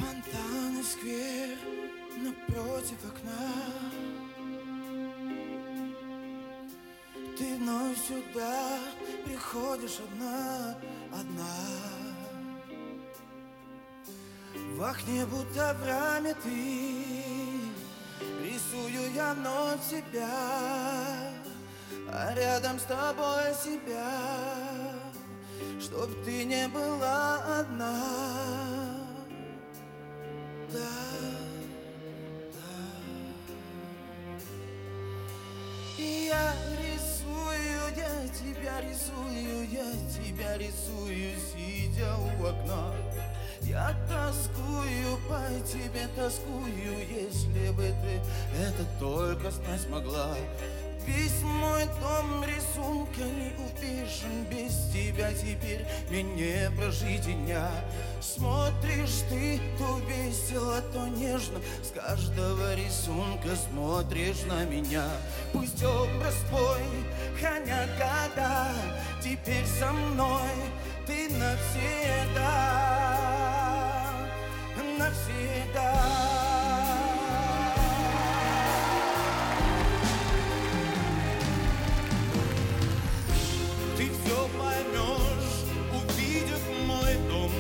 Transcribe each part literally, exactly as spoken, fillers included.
Фонтан и сквер напротив окна. Ты вновь сюда приходишь одна, одна. В окне будто в раме ты, рисую я вновь себя, а рядом с тобой себя, чтоб ты не была одна. Да, да. И я рисую, я тебя рисую, я тебя рисую, сидя у окна. Я тоскую по тебе, тоскую, если бы ты это только знать могла. Весь мой дом рисунка не упишем, без тебя теперь мне не прожить дня. Смотришь ты то весело, то нежно, с каждого рисунка смотришь на меня. Пусть образ твой хранят года, теперь со мной ты навсегда, навсегда. Ты все поймешь, увидев мой дом,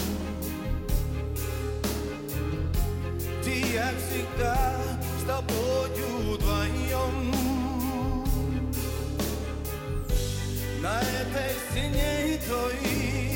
где я всегда с тобою вдвоем. На этой стене и той